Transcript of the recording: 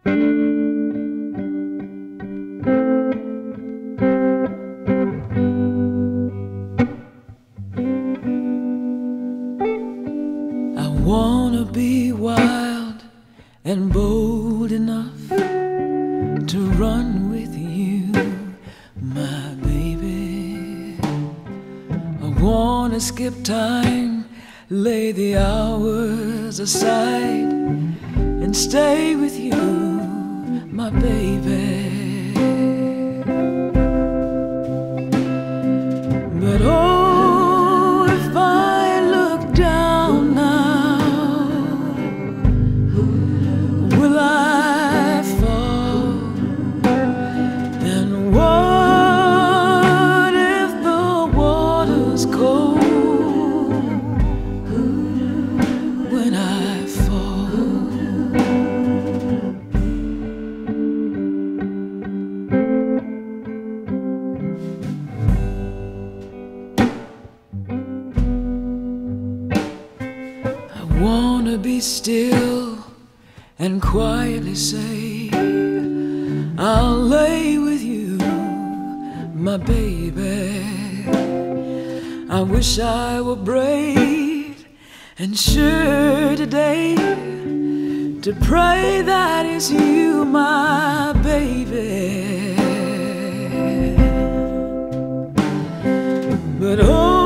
Wanna be wild and bold enough to run with you, my baby. I wanna skip time, lay the hours aside, and stay with you, my baby. But oh, if I look down now, will I fall? And what if the water's cold when I fall? I wanna be still and quietly say, I'll lay with you, my baby. I wish I were brave and sure today to pray that it's you, my baby. But oh,